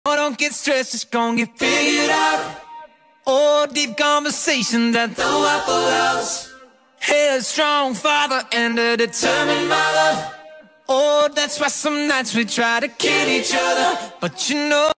Oh, don't get stressed, it's gonna get figured out. Oh, deep conversation that throw up for us. Headstrong father and a determined mother. Oh, that's why some nights we try to kill each other. But you know